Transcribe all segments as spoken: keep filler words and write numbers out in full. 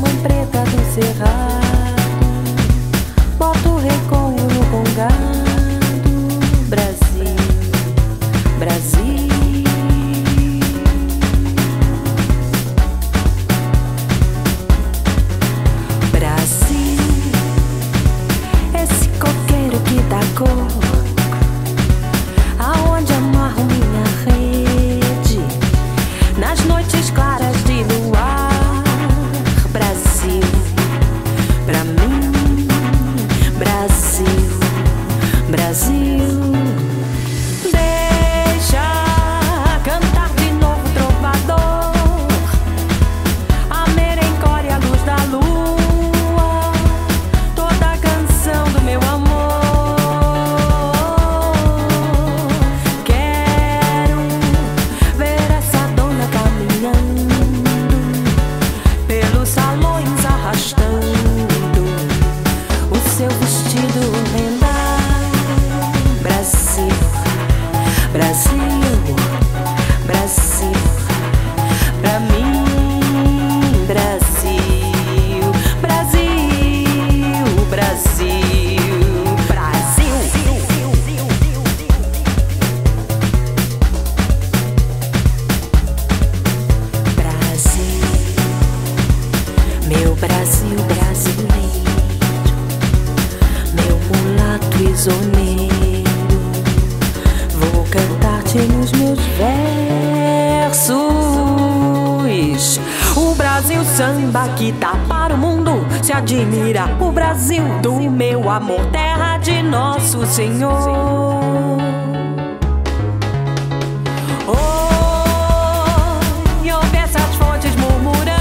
mãe preta do cerrado, boto o reconho no congado. Brasil, Brasil. Brasil, esse coqueiro que dá cor, aonde amarro minha rede, nas noites claras de luar. Brasil, pra mim, Brasil, Brasil. Deixa cantar de novo trovador, a merencória, a luz da lua, toda a canção do meu amor. Quero ver essa dona caminhando pelos salões, arrastando o seu vestido rendado. Brasil, Brasil, Brasil, pra mim, Brasil, Brasil, Brasil, Brasil. Brasil, meu Brasil brasileiro, meu mulato isoneiro, vou cantar-te nos meus versos. O Brasil samba que tá para o mundo se admira, o Brasil do meu amor, terra de nosso Senhor. Oh, ouve essas fontes murmurantes,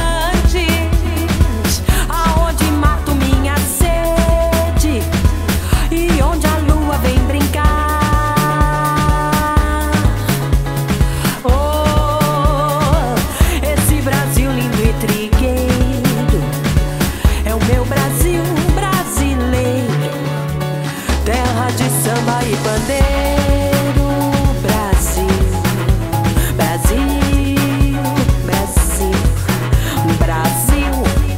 aonde mato minha sede e onde a lua vem brincar. Oh, esse Brasil lindo e trigueiro é o meu Brasil brasileiro, terra de samba e bandeiro. Brasil, Brasil, Brasil, Brasil,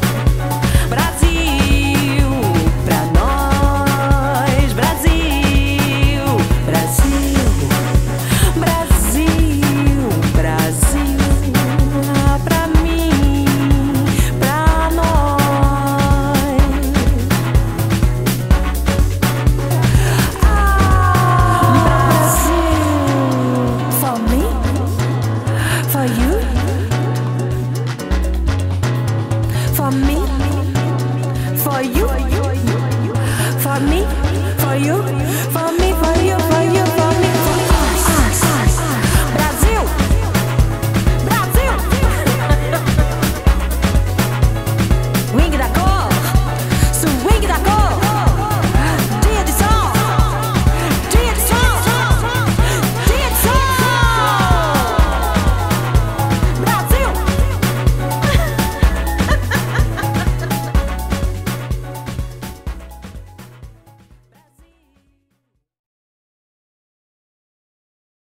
Brasil, pra nós. Brasil, Brasil, Brasil, Brasil, pra mim, pra nós. Brasil, for me, for you, for me, for you, for me, for you, for me, for you, for